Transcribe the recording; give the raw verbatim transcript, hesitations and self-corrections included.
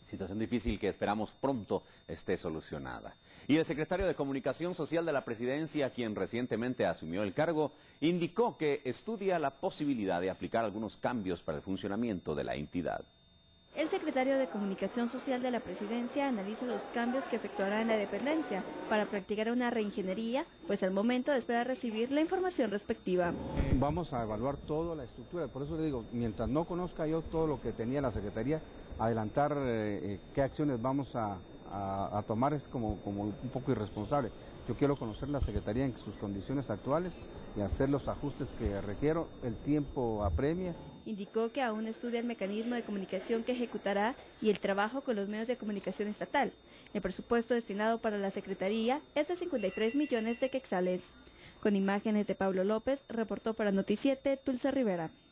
Situación difícil que esperamos pronto esté solucionada. Y el secretario de Comunicación Social de la Presidencia, quien recientemente asumió el cargo, indicó que estudia la posibilidad de aplicar algunos cambios para el funcionamiento de la entidad. El secretario de Comunicación Social de la Presidencia analiza los cambios que efectuará en la dependencia para practicar una reingeniería, pues al momento espera recibir la información respectiva. Vamos a evaluar toda la estructura, por eso le digo, mientras no conozca yo todo lo que tenía la Secretaría, adelantar eh, qué acciones vamos a, a, a tomar es como, como un poco irresponsable. Yo quiero conocer la Secretaría en sus condiciones actuales y hacer los ajustes que requiero, el tiempo apremia. Indicó que aún estudia el mecanismo de comunicación que ejecutará y el trabajo con los medios de comunicación estatal. El presupuesto destinado para la Secretaría es de cincuenta y tres millones de quetzales. Con imágenes de Pablo López, reportó para Noticiete Tulsa Rivera.